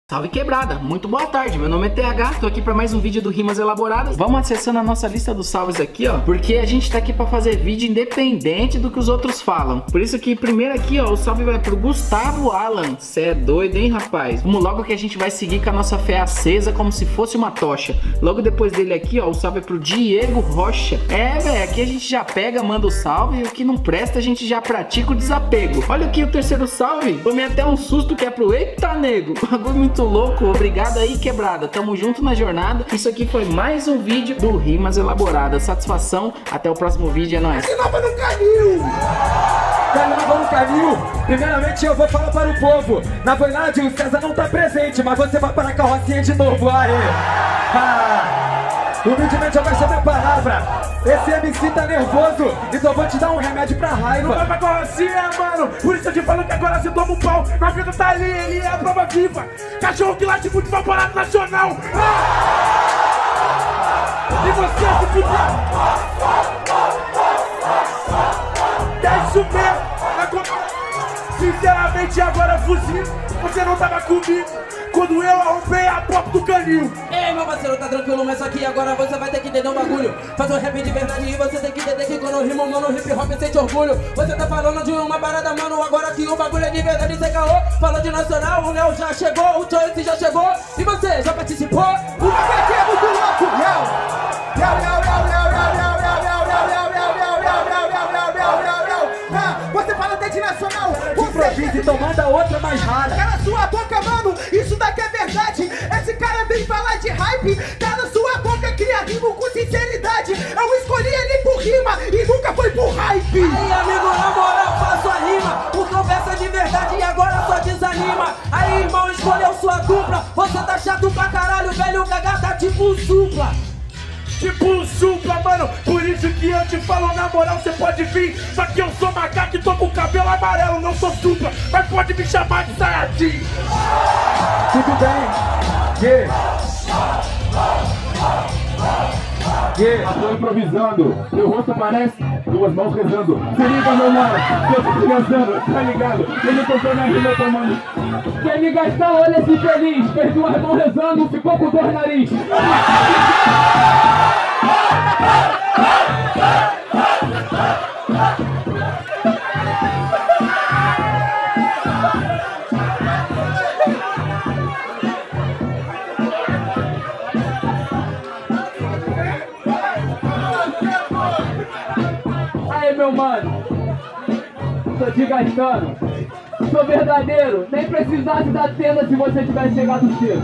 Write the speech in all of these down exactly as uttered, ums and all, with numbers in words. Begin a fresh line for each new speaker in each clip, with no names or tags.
Salve quebrada, muito boa tarde, meu nome é T H, tô aqui pra mais um vídeo do Rimas Elaboradas. Vamos acessando a nossa lista dos salves aqui, ó, porque a gente tá aqui pra fazer vídeo independente do que os outros falam. Por isso que primeiro aqui, ó, o salve vai pro Gustavo Alan. Cê é doido, hein, rapaz? Vamos logo que a gente vai seguir com a nossa fé acesa como se fosse uma tocha. Logo depois dele aqui, ó, o salve é pro Diego Rocha. É, velho, aqui a gente já pega, manda o salve, e o que não presta a gente já pratica o desapego. Olha aqui o terceiro salve, tomei até um susto que é pro Eita Nego, bagulho muito louco. Obrigado aí, quebrada, tamo junto na jornada. Isso aqui foi mais um vídeo do Rimas Elaboradas. Satisfação, até o próximo vídeo, é nóis.
Se nova no canil! Carnaval no canil! Primeiramente eu vou falar para o povo. Na verdade o César não tá presente, mas você vai para a carrocinha de novo, aê! Ah, humildemente eu baixei minha palavra. Esse M C tá nervoso, então eu vou te dar um remédio pra raiva.
Não vai pra carrocinha, mano. Por isso eu te falo que agora você toma um pau. Na vida tá ali, ele é a prova viva. Cachorro que late muito vai parar no nacional. Ah! E você se puder. É isso mesmo. Sinceramente agora fuzil. Você não tava comigo quando eu arrombei a porta do canil.
Ei, meu parceiro, tá tranquilo, mas aqui agora você vai ter que entender um bagulho. Fazer um rap de verdade e você tem que entender que quando eu rimo, mano, hip hop sente orgulho. Você tá falando de uma parada, mano, agora que o bagulho é de verdade, cê caô. Falou de nacional, o Léo já chegou, o Choice já chegou. E você, já participou?
O que é muito louco, Léo? Léo, Léo, Léo, Léo, Léo, Léo, Léo, Léo, Léo, Léo, Léo, Léo, Léo, Léo, Léo, Léo, Léo, Léo. Você fala até de nacional. Improvisa, então manda outra mais rara.
Cala sua boca, mano, isso daqui é verdade. Esse cara vem falar de hype. Cala sua boca, cria rimo com sinceridade. Eu escolhi ele por rima e nunca foi por hype.
Aí, amigo, na moral, faço a rima. O conversa de verdade e agora só desanima. Aí, irmão, escolheu sua dupla. Você tá chato pra caralho, velho, gaga tá tipo um supla.
Tipo um supla, mano. Por isso que eu te falo, na moral, você pode vir. Só que eu sou macaco e tô com cabelo amarelo, não sou supla. Mas pode me chamar de Sayajin.
Tudo bem. Yeah. Yeah.
Tô improvisando, meu rosto parece duas mãos rezando. Se liga, meu mano, eu tô criançando, tá ligado? Ele tocou na rima tomando. Quem me gastar, olha esse feliz. Fez duas mãos rezando, ficou com dor no nariz. Aí, meu mano, tô te gastando. Sou verdadeiro, nem precisasse da tenda se você tivesse chegado cedo.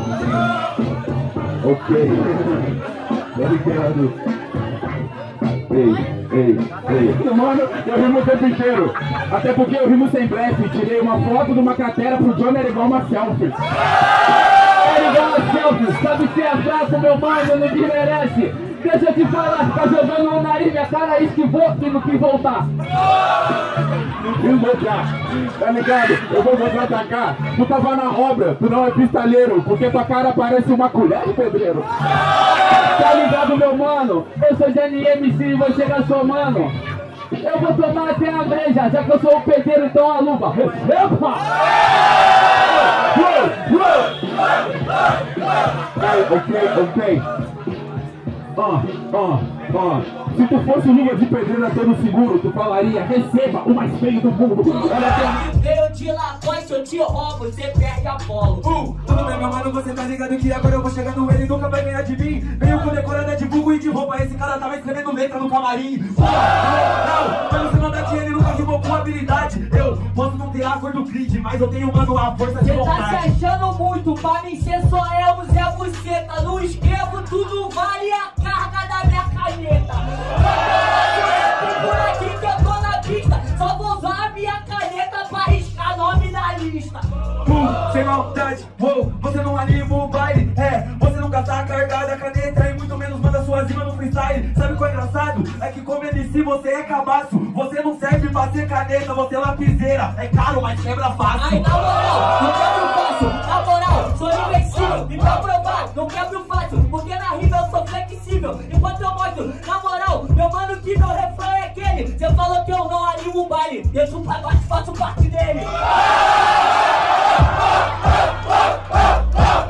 Ok. Obrigado. Ei, ei, ei. Mano, eu rimo o tempo inteiro. Até porque eu rimo sem blefe. Tirei uma foto de uma cratera pro Johnny, era igual uma selfie. Era igual uma selfie. Sabe se é fraco, meu mano, não desmerece. Deixa eu te falar, tá jogando no nariz, minha cara esquivou e não quis voltar. Não quis voltar, tá ligado? Eu vou voltar a atacar. Tu tava na obra, tu não é pistaleiro, porque tua cara parece uma colher de pedreiro. Tá ligado, meu mano? Eu sou G N M C e vou chegar somando. Eu vou tomar até a breja, já que eu sou o pedreiro, então a luva. Epa! Ok, ok. Ó, ó, ó. Se tu fosse luva de pedreira todo seguro, tu falaria, receba o mais feio do mundo. Olha aqui.
Veio de Lacoste, eu te roubo, você perde a bola.
Uh, tudo bem, meu mano, você tá ligado que agora eu vou chegando, ele nunca vai ganhar de mim. Veio com decorada de vulgo e de roupa, esse cara tava escrevendo letra no camarim. Não, não, pelo seu maldade ele nunca rimou com habilidade. Eu posso não ter a cor do grid, mas eu tenho, mano, a força de
Cê tá
vontade.
se achando muito, pra mim cê só é o Zé Buceta. Não escrevo, tudo vale a carga da minha caneta. Por aqui que eu tô na pista, só vou usar a minha caneta pra riscar nome na lista.
Uh, sem maldade, uou, você não anima o baile. É, você nunca tá carregada a caneta e muito menos manda sua rima no freestyle. Sabe o que é engraçado? É que como M C você é cabaço. Você não serve pra ser caneta, você é lapiseira. É caro, mas quebra fácil.
Ai, na moral, não quebro fácil. Na moral, sou invencível, me pra provar. Não quebro fácil, porque na rima eu sou flexível. Enquanto eu mostro, na moral, meu mano que meu refrão é aquele. Cê falou que eu não animo o baile, deixa o pagode, faço parte dele.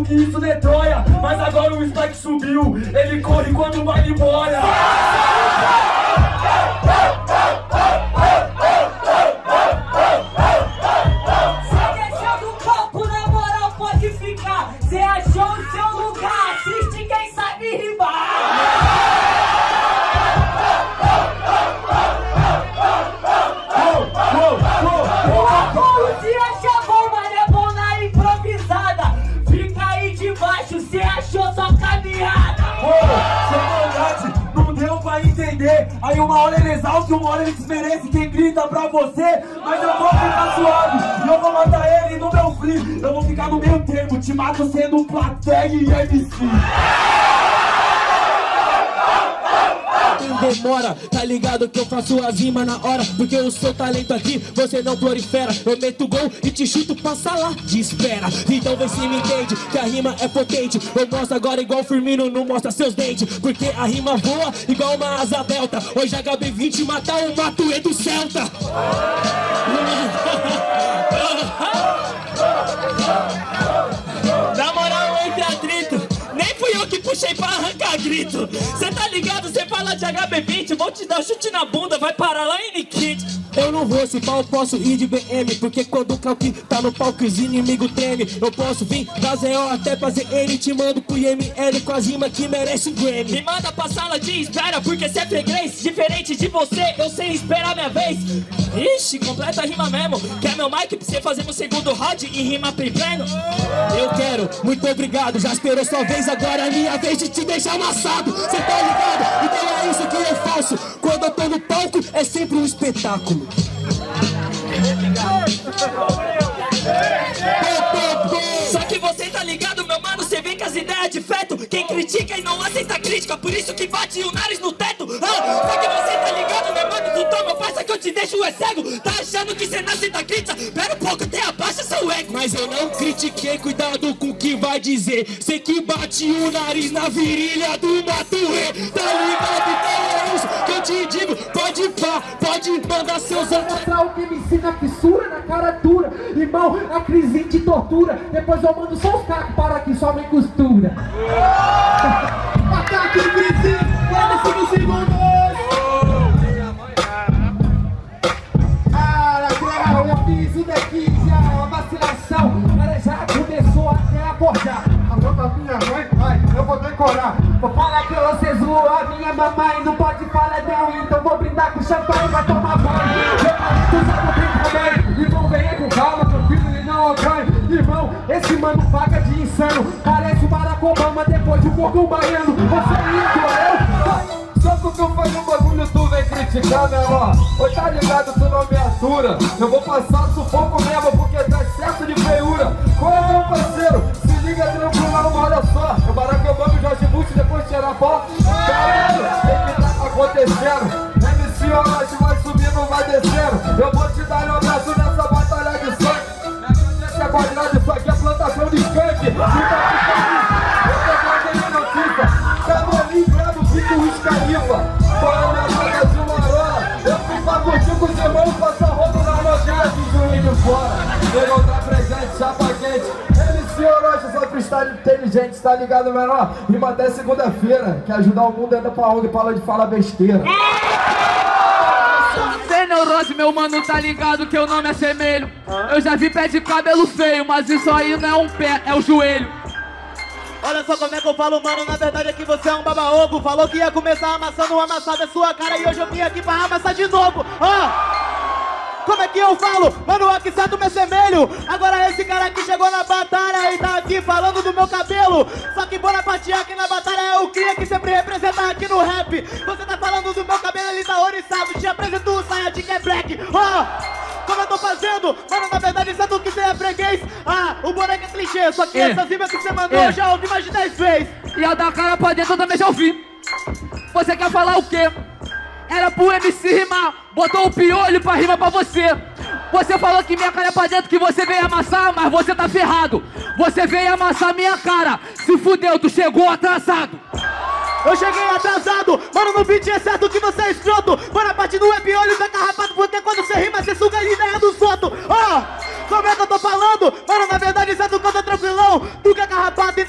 que isso destrói. Mas agora o Spike subiu, ele corre quando o baile molha.
Cê achou o seu lugar, assiste quem sabe rimar. O dia chamou, mas é bom na improvisada. Fica aí debaixo, cê achou sua caminhada.
Sem maldade, não deu pra entender. Aí uma hora ele exalta, uma hora ele desmerece quem grita pra você. Mas eu vou ficar suave, e eu vou matar ele no meu free. Eu vou ficar no meio termo, te mato sendo plateia e M C.
Demora, tá ligado que eu faço as rimas na hora, porque o seu talento aqui você não prolifera. Eu meto gol e te chuto pra sala de espera. Então vê se me entende que a rima é potente. Eu mostro agora igual o Firmino não mostra seus dentes, porque a rima voa igual uma asa delta. Hoje H B vinte mata o Matuê do Celta. Na moral, entre atrito, nem fui eu que puxei pra arrancar grito. Cê tá ligado, cê fala de H B vinte, vou te dar um chute na bunda, vai parar lá em Nikit. Eu não vou, se pau, posso ir de B M, porque quando o Clauque tá no palco os inimigos treme. Eu posso vir da Z O até fazer N, te mando pro I M L com as rimas que merece um Grammy. Me manda pra sala de espera, porque cê é freguês. Diferente de você, eu sei esperar minha vez. Ixi, completa a rima mesmo. Quer meu mic pra você fazer no segundo round e rima primeiro? Eu quero, muito obrigado, já esperou sua vez, agora é minha vez de te deixar amassado. Cê tá ligado? Então é isso que eu faço. Quando eu tô no palco, é sempre um espetáculo. Só que você tá ligado, meu mano, cê vem com as ideias de feto. Quem critica e não aceita crítica, por isso que bate o nariz no teto. Ah, só que você tá ligado, meu mano, tu toma passa que eu te deixo é cego. Tá achando que cê não aceita crítica? Pera um pouco, até abaixa seu ego. Mas eu não critiquei, cuidado com o que vai dizer. Cê que bate o nariz na virilha do Matuê. Tá ligado, então é isso que eu te digo. Pode pá, pode mandar seus anos.
Mostrar o que me ensina fissura na cara dura. Irmão, a crise de tortura. Depois eu mando só os cacos para que só me costura. Ataque de crise, quarenta e cinco segundos. Ah, eu fiz o daqui, já a vacilação. Ela já começou até acordar. Alô, da minha mãe, ai, eu vou decorar. Vou falar que você zoou a minha mamãe. Não pode falar não, então vou brindar com champanhe. Vai tomar banho. Eu tu sabe bem também. Irmão, venha com calma, meu filho, e não acanhe. Irmão, esse mano paga de insano. Parece o Barack Obama depois de um pouco baiano. Você lindo, eu? Só que tu faz um bagulho, tu vem criticar, menor. Oi, tá ligado, tu não me atura. Eu vou passar sufoco mesmo, porque tá excesso de feiura. Qual é, meu parceiro? Se liga tranquilo, olha só. O Barack Obama e o Jorge Bush depois tirar a foto. Caralho, o que tá acontecendo? M C Orochi vai subir, não vai descendo. Eu vou te dar um abraço nessa batalha de sangue. Essa é quadrada, isso aqui é plantação de skunk. Fica aqui, notícia. Camolim, Brado, Vico, Luiz Califa. Fala minha casa de Marola. Eu fui pra curtir com os irmãos, passar roupa na nojada de Juiz de fora. Negão tá presente, chapa quente. M C Orochi, só freestyle inteligente, tá ligado, menor? Rima até segunda-feira. Quer ajudar o mundo, anda pra onde fala de falar besteira.
Sem neurose, meu mano, tá ligado que o nome é semelho. Eu já vi pé de cabelo feio, mas isso aí não é um pé, é o joelho.
Olha só como é que eu falo, mano, na verdade é que você é um baba-ovo. Falou que ia começar amassando, amassado é sua cara. E hoje eu vim aqui pra amassar de novo. Ó, oh, como é que eu falo? Mano, aqui certo meu semelho. Agora esse cara aqui chegou na batalha e tá aqui falando do meu cabelo. Só que bora partir aqui na batalha é o cria que sempre representa aqui no rap. Você tá falando do meu cabelo, ele tá oriçado. Te apresento o Saia de que é black. Ó, oh, como eu tô fazendo? Mano, na verdade, sabe o que você é freguês? Ah, o boneco é clichê, só que
é.
Essas rimas que você mandou
é.
eu já ouvi mais de dez vezes.
E a da cara pra dentro eu também já ouvi. Você quer falar o quê? Era pro M C rimar, botou o piolho pra rima pra você. Você falou que minha cara é pra dentro, que você veio amassar, mas você tá ferrado. Você veio amassar minha cara, se fudeu, tu chegou atrasado.
Eu cheguei atrasado, mano, no beat é certo que você é escroto. Bora parte do web olho tá carrapado, porque quando você rima, você suga a ideia do soto. Ó, oh, como é que eu tô falando? Mano, na verdade, certo que eu tô tranquilão. Tu que é carrapado e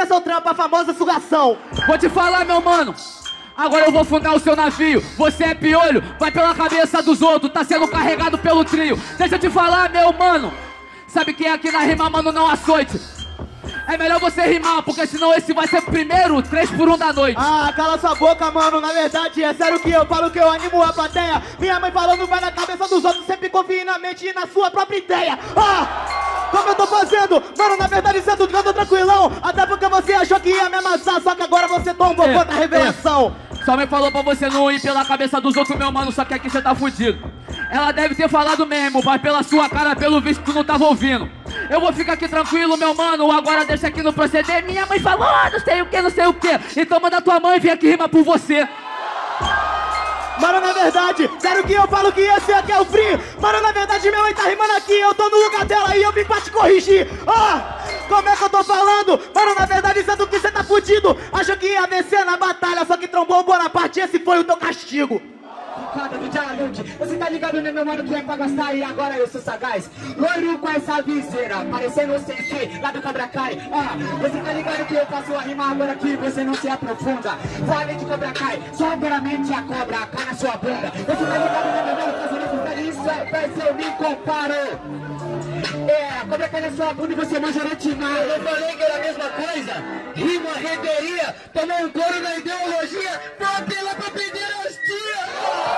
é seu trampo, a famosa sugação.
Vou te falar, meu mano. Agora eu vou fundar o seu navio. Você é piolho, vai pela cabeça dos outros. Tá sendo carregado pelo trio. Deixa eu te falar, meu mano. Sabe quem é aqui na rima, mano, não açoite. É melhor você rimar, porque senão esse vai ser o primeiro três por um da noite.
Ah, cala sua boca, mano. Na verdade, é sério que eu falo que eu animo a plateia. Minha mãe falou, não vai na cabeça dos outros. Sempre confie na mente e na sua própria ideia. Ah! Como eu tô fazendo? Mano, na verdade, sendo eu tô tranquilão. Até porque você achou que ia me amassar. Só que agora você tombou
É,
contra a revelação.
é. Só me falou pra você não ir pela cabeça dos outros, meu mano. Só que aqui você tá fudido. Ela deve ter falado mesmo, mas pela sua cara, pelo visto, tu não tava ouvindo. Eu vou ficar aqui tranquilo, meu mano. Agora deixa aqui no proceder. Minha mãe falou, ah, não sei o que, não sei o que. Então manda tua mãe vir aqui rimar por você.
Mano, na verdade, sério que eu falo que esse aqui é o free. Mano, na verdade, minha mãe tá rimando aqui. Eu tô no lugar dela e eu vim pra te corrigir. Ah, como é que eu tô falando? Mano, na verdade, sendo que você tá fudido. Achou que ia vencer na batalha, só que trombou o Bonaparte. Esse foi o teu castigo.
Cada do Diamante, você tá ligado, né, meu mano, que é pra gastar e agora eu sou sagaz. Loiro com essa viseira, parecendo o sensei lá do Cobra Kai. Ah, você tá ligado que eu faço a rima agora que você não se aprofunda. Falei de Cobra Kai, soberamente a cobra cai na sua bunda. Você tá ligado, né, meu mano, fazendo isso é faz eu me comparo. É, a cobra cai na sua bunda e você manja no timar. Eu falei que era a mesma coisa, rima, reveria, tomou um couro na ideologia, pra apelar pra perder as tias.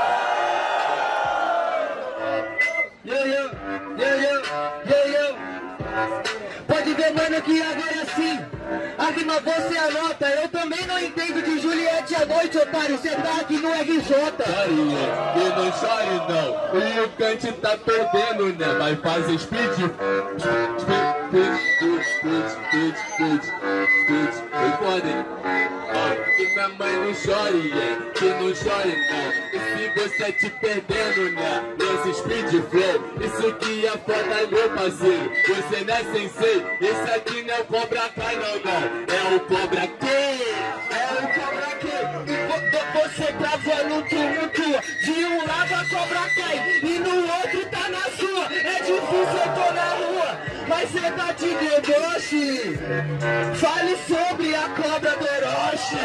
Yo, yo, yo, yo, yo, yo. Pode ver, mano, que agora sim a rima você anota. Eu também não entendo de Juliette à noite, otário. Cê tá aqui no R J.
Carinha, que não chore não. E o Kant tá perdendo, né? Vai fazer speed. Speed, speed, speed, speed, speed, speed, speed. Foi foda, hein? Que minha mãe não chore, yeah. Que não chore não. E se você te perdendo, né? Nesse speed flow. Isso que é foda, meu parceiro. Você não é sensei. Esse aqui não é o Cobra Kai, não, não. É o Cobra Kai.
É o Cobra Kai. E vo- você tava no tumulto. De um lado a Cobra Kai e no outro tá na sua. É difícil, eu tô na rua, mas cê tá de deboche. Fale sobre a cobra do Orochi.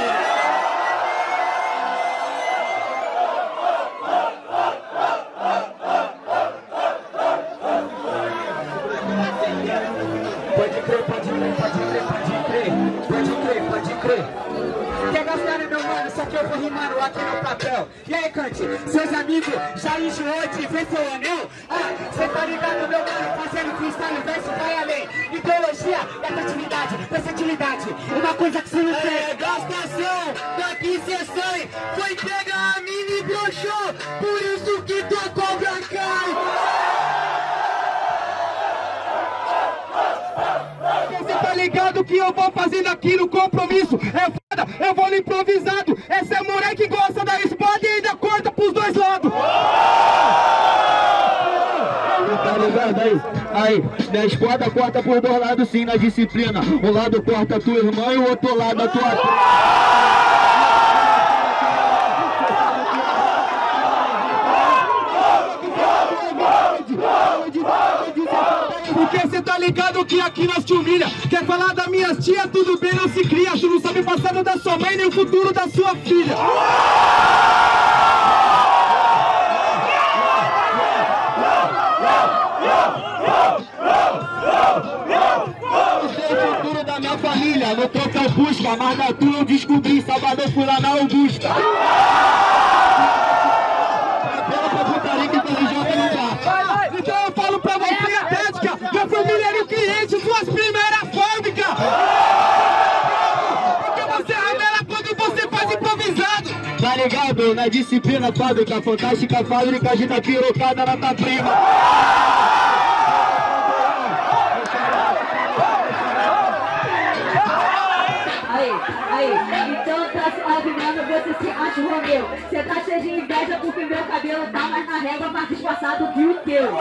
Pode crer, pode crer, pode crer, pode crer. Pode crer, pode crer. Quer gastar, né, meu mano? Só que eu vou rimando aqui no papel. E aí, Kant, seus amigos já enjoou de ver seu anel? Ah, cê tá ligado, meu mano? Fazendo freestyle, o verso vai além. Ideologia é criatividade, versatilidade. Uma coisa que cê não tem. É gastação, daqui cê sai. Foi pegar a mina e broxou. Por isso que tua cobra cai. Você tá ligado que eu vou fazendo aqui no compromisso? É foda, eu vou no improvisado. Essa é mulher que gosta da espada e ainda corta pros dois lados. Tá ligado aí? Aí, minha espada corta por dois lados sim na disciplina. Um lado corta a tua irmã e o outro lado a tua... Porque cê tá ligado que aqui nós te humilha. Quer falar da minha tia, tudo bem, não se cria. Tu não sabe o passado da sua mãe nem o futuro da sua filha. Eu sei o futuro da minha família. No troca busca, mas na tua eu descobri. Salvador fui lá na Augusta. Então eu falo pra você, Atlética, meu família era o cliente, suas primas eram a fábrica. Porque você revela quando você faz improvisado. Tá ligado? Na disciplina fábrica, fantástica fábrica, de tá pirocada na tua prima.
Aí, aí, então tá se afinando, você se acha o Romeu. Você tá cheio de inveja porque meu cabelo tá mais na régua, mais disfarçado que o teu.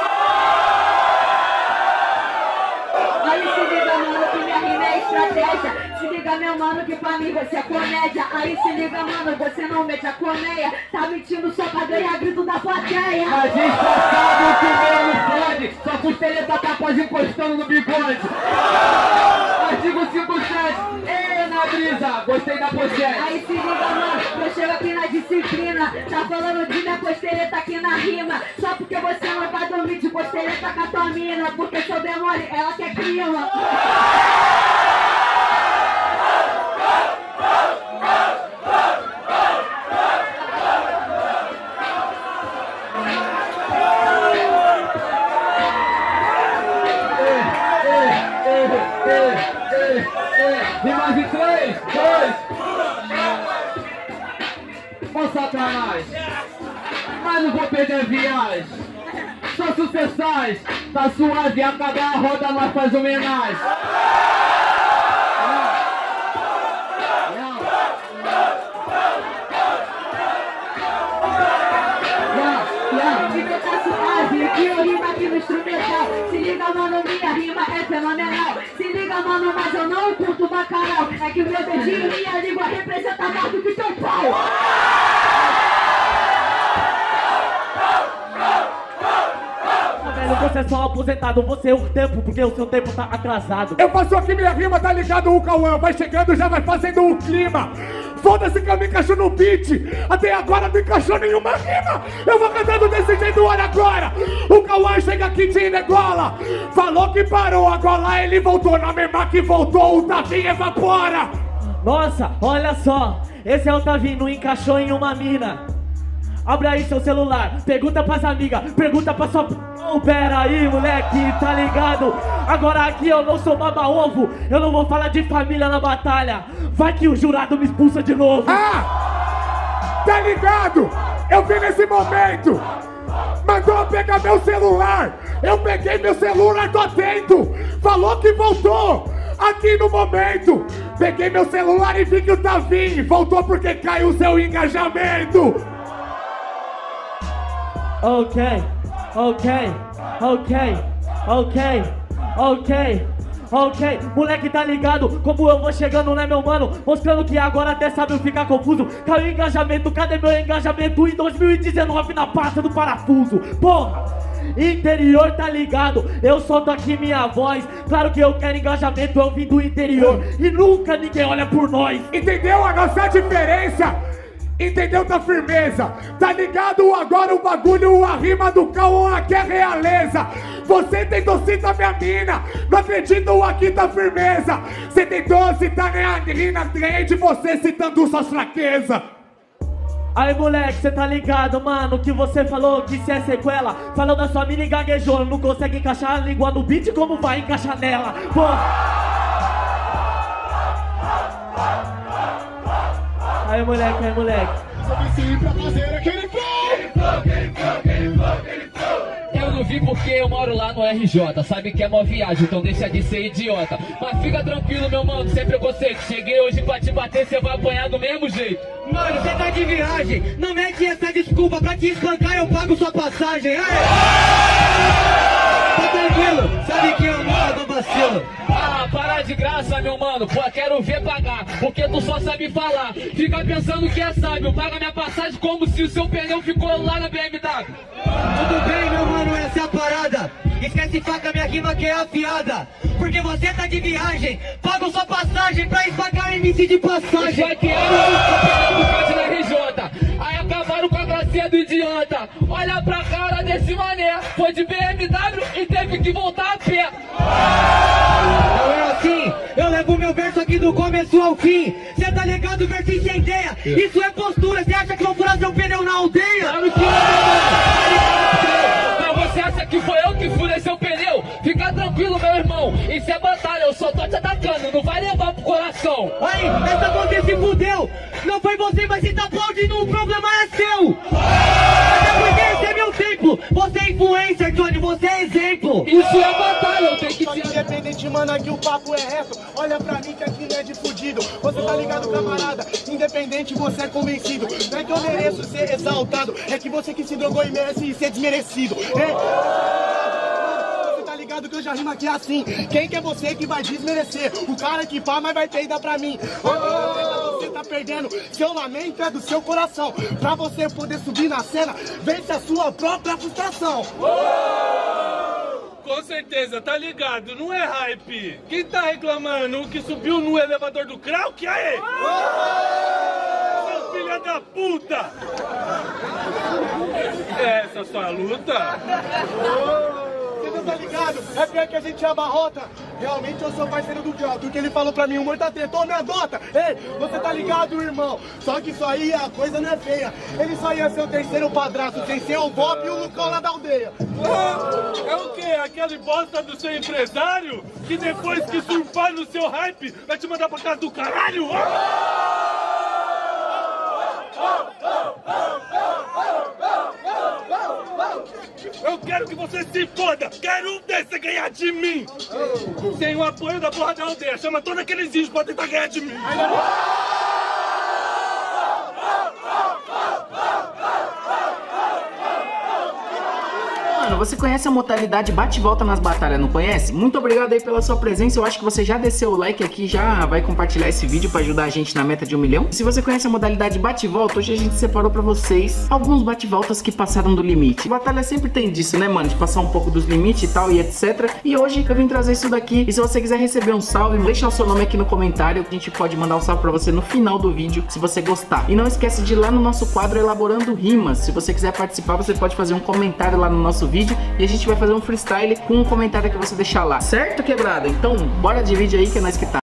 Aí se liga, mano, que minha rima é estratégia. Se liga, meu mano, que pra mim você é comédia. Aí se liga, mano, você não mete a colmeia. Tá mentindo só pra ganhar grito da plateia.
Mas disfarçado que menos pode. Só com os teleta capaz encostando no bigode. Artigo cinquenta e sete. Finaliza, gostei da pochete.
Aí se liga, mano, eu chego aqui na disciplina. Tá falando de minha posteleta aqui na rima. Só porque você não vai dormir de posteleta com a tua mina. Porque seu demônio, ela quer clima.
Rimas de três, dois. Ô Satanás, mas não vou perder viagem. Só sucessais, tá suave, acabar a roda, nós faz homenagem.
Que eu rimo aqui no instrumental. Se liga, mano, minha rima é fenomenal. Se liga, mano, mas eu não curto bacalhau. É que o meu dedinho e a língua representa mais do que teu pau.
Velho, você é só aposentado, você é o tempo, porque o seu tempo tá atrasado.
Eu passo aqui minha rima, tá ligado? O Cauã vai chegando, já vai fazendo o clima. Foda-se que eu me encaixo no beat. Até agora não encaixou nenhuma rima. Eu vou cantando desse jeito, olha agora. O Cauã chega aqui de negola. Falou que parou, agora ele voltou. Na mesma que voltou, o Tavinho evapora.
Nossa, olha só, esse é o Tavinho, não encaixou em uma mina. Abre aí seu celular, pergunta pras amigas, pergunta pra sua... Oh, pera aí, moleque, tá ligado? Agora aqui eu não sou baba-ovo, eu não vou falar de família na batalha. Vai que o jurado me expulsa de novo.
Ah! Tá ligado? Eu vi nesse momento. Mandou pegar meu celular. Eu peguei meu celular, tô atento. Falou que voltou. Aqui no momento. Peguei meu celular e vi que o Tavinho voltou porque caiu o seu engajamento.
Ok, ok, ok, ok, ok, ok. Moleque, tá ligado como eu vou chegando, né, meu mano? Mostrando que agora até sabe eu ficar confuso. Caiu o engajamento, cadê meu engajamento? Em dois mil e dezenove na pasta do parafuso. Porra! Interior, tá ligado? Eu solto aqui minha voz. Claro que eu quero engajamento, eu vim do interior. E nunca ninguém olha por nós.
Entendeu a nossa diferença? Entendeu da firmeza? Tá ligado agora o bagulho, a rima do Cauã aqui é realeza. Você tentou citar minha mina, não acredito aqui da firmeza. Você tentou citar minha mina, trade, você citando suas fraquezas.
Aí moleque, cê tá ligado, mano, que você falou que se é sequela. Falou da sua mina e gaguejou, não consegue encaixar a língua no beat, como vai encaixar nela? Pô. Aí moleque, aí moleque.
Eu não vi porque eu moro lá no R J. Sabe que é mó viagem, então deixa de ser idiota. Mas fica tranquilo, meu mano, sem preconceito. Cheguei hoje pra te bater, cê vai apanhar do mesmo jeito.
Mano, cê tá de viagem. Não mete essa desculpa, pra te espancar eu pago sua passagem. Aê! Tá tranquilo, sabe que eu nunca dou vacilo.
Ah, para de graça, meu mano, pô, quero ver pagar, porque tu só sabe falar. Fica pensando que é sábio, paga minha passagem como se o seu pneu ficou lá na B M W.
Tudo bem, meu mano, essa é a parada. Esquece faca, minha rima que é afiada. Porque você tá de viagem, paga sua passagem pra esmagar M C de passagem.
Já que era o pneu do Cade na R J, aí acabaram com a gracinha do idiota. Olha pra cara desse mané, foi de B M W e teve que voltar a pé.
Não é assim, eu levo meu verso aqui do começo ao fim. Cê tá ligado, verso incendeia. Isso é postura, cê acha que vou furar seu pneu na aldeia?
Claro que não, mas você acha que foi eu que furei seu pneu? Fica tranquilo, meu irmão, isso é batalha, eu só tô te atacando, não vai levar pro coração.
Aí, essa você se fudeu. Não foi você, mas se tá aplaudindo, o problema é seu. Até porque esse é meu templo. Você é influencer, Johnny, você é exemplo.
Isso é batalha, eu tenho que
te... Independente, mano, aqui o papo é reto. Olha pra mim que aqui não é de fudido. Você tá ligado, camarada? Independente, você é convencido. Não é que eu mereço ser exaltado, é que você que se drogou e merece ser desmerecido. É... Você tá ligado que eu já rimo aqui assim. Quem que é você que vai desmerecer? O cara que pá, mas vai peidar pra mim. Você tá perdendo, seu lamento é do seu coração. Pra você poder subir na cena, vence a sua própria frustração.
com certeza, tá ligado, não é hype. Quem tá reclamando que subiu no elevador do Krauk, aí? Seu filho da puta! Essa é a sua luta?
Você não tá ligado? É pior que a gente abarrota. Realmente eu sou parceiro do Krauk. O que ele falou pra mim, o morto treta, ô me adota. Ei, você tá ligado, irmão? Só que isso aí, a coisa não é feia. Ele só ia ser o terceiro padrasto, sem ser o Bob e o Lucão lá da aldeia.
É o quê? Aquele bosta do seu empresário? Que depois que surfar no seu hype, vai te mandar pra casa do caralho? Eu quero que você se foda! Quero um desses ganhar de mim! Sem o apoio da porra da aldeia, chama todos aqueles índios pra tentar ganhar de mim!
Mano, você conhece a modalidade bate e volta nas batalhas, não conhece? Muito obrigado aí pela sua presença. Eu acho que você já desceu o like aqui, já vai compartilhar esse vídeo pra ajudar a gente na meta de um milhão. Se você conhece a modalidade bate e volta, hoje a gente separou pra vocês alguns bate e voltas que passaram do limite. Batalha sempre tem disso, né, mano? De passar um pouco dos limites e tal e etcétera. E hoje eu vim trazer isso daqui. E se você quiser receber um salve, deixa o seu nome aqui no comentário. A gente pode mandar um salve pra você no final do vídeo, se você gostar. E não esquece de ir lá no nosso quadro Elaborando Rimas. Se você quiser participar, você pode fazer um comentário lá no nosso vídeo e a gente vai fazer um freestyle com um comentário que você deixar lá. Certo, quebrada? Então, bora de vídeo aí que é nós que tá.